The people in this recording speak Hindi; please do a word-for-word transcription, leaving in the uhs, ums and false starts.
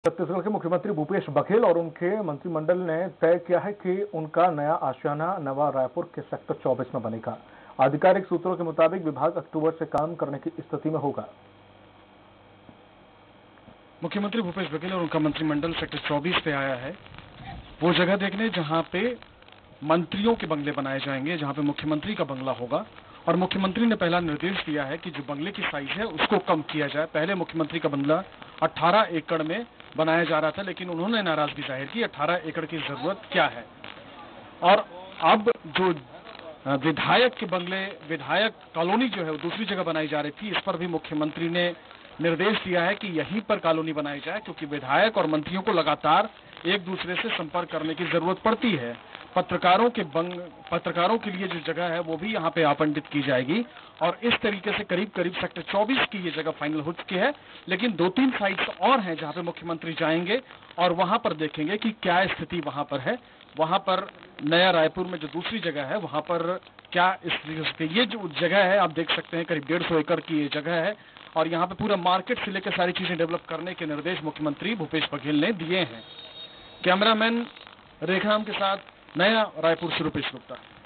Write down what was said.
छत्तीसगढ़ के मुख्यमंत्री भूपेश बघेल और उनके मंत्रिमंडल ने तय किया है कि उनका नया आशियाना नवा रायपुर के सेक्टर चौबीस में बनेगा। आधिकारिक सूत्रों के मुताबिक विभाग अक्टूबर से काम करने की स्थिति में होगा। मुख्यमंत्री भूपेश बघेल और उनका मंत्रिमंडल सेक्टर चौबीस पे आया है, वो जगह देखने जहां पे मंत्रियों के बंगले बनाए जाएंगे, जहां पे मुख्यमंत्री का बंगला होगा। और मुख्यमंत्री ने पहला निर्देश दिया है कि जो बंगले की साइज है उसको कम किया जाए। पहले मुख्यमंत्री का बंगला अठारह एकड़ में बनाया जा रहा था, लेकिन उन्होंने नाराजगी जाहिर की अठारह एकड़ की जरूरत क्या है। और अब जो विधायक के बंगले, विधायक कॉलोनी जो है वो दूसरी जगह बनाई जा रही थी, इस पर भी मुख्यमंत्री ने निर्देश दिया है कि यहीं पर कॉलोनी बनाई जाए, क्योंकि विधायक और मंत्रियों को लगातार एक दूसरे से संपर्क करने की जरूरत पड़ती है। पत्रकारों के बंग पत्रकारों के लिए जो जगह है वो भी यहाँ पे आवंटित की जाएगी और इस तरीके से करीब करीब सेक्टर चौबीस की ये जगह फाइनल हो चुकी है। लेकिन दो तीन साइट्स और हैं जहाँ पे मुख्यमंत्री जाएंगे और वहां पर देखेंगे कि क्या स्थिति वहां पर है। वहां पर नया रायपुर में जो दूसरी जगह है वहां पर क्या स्थिति, ये जो जगह है आप देख सकते हैं करीब डेढ़ सौ एकड़ की ये जगह है और यहाँ पे पूरा मार्केट से लेकर सारी चीजें डेवलप करने के निर्देश मुख्यमंत्री भूपेश बघेल ने दिए हैं। कैमरामैन रेखाराम के साथ नया रायपुर से रूपेश गुप्ता।